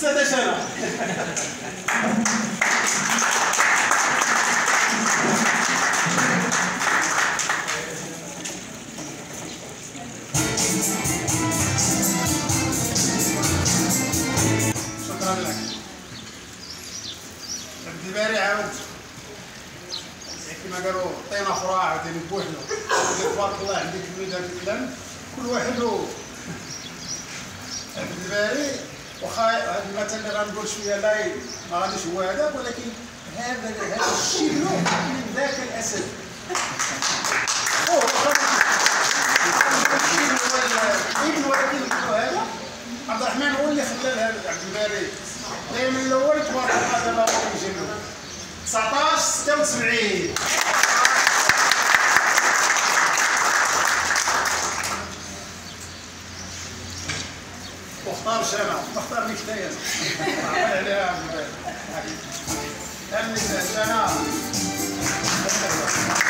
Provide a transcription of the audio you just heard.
16 سنة. شكرا لك. الدباري عاود كما قالوا عطينا فراع عاوتاني بوحدو. تبارك الله عندك وليد هذا الكلام كل واحد الدباري واخا هذا المثل اللي غنقول شويه لايف ما غاديش هو هذا، ولكن هذا الشبل من ذاك الاسد. الابن ولكن هذا عبد الرحمن هو اللي خلى هذا عبد الباري دائما الاول تبارك الله دابا هو يجيبو 19 76. واختار شارع اختار لك حتى عمل عليها عبد الباري. هذه السنه